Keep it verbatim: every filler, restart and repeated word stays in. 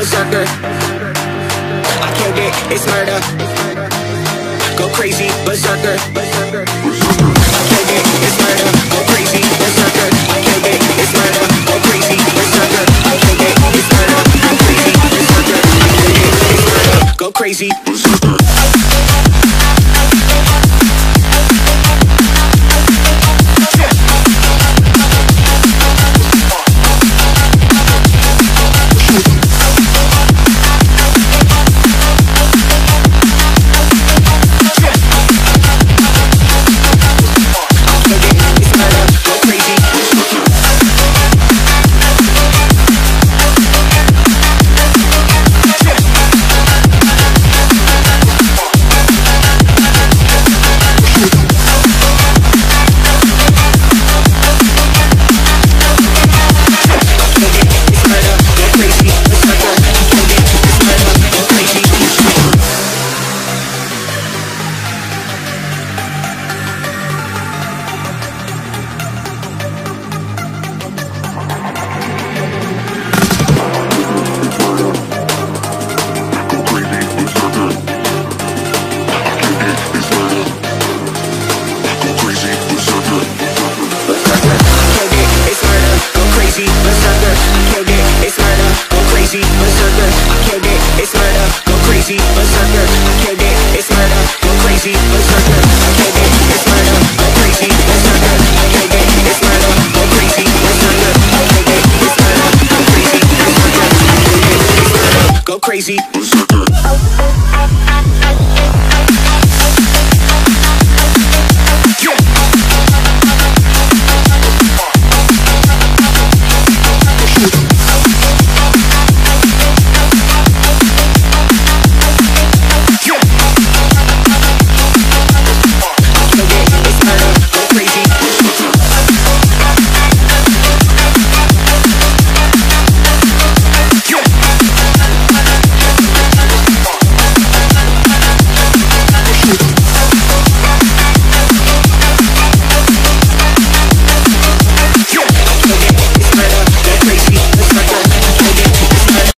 berserker. I killed it, it's murder. Go crazy, berserker. I killed it, it's murder. Go crazy, berserker. I killed it, it's murder. Go crazy, berserker. I killed it, it's murder. Go crazy, berserker. I killed it, it's murder. Go crazy, berserker.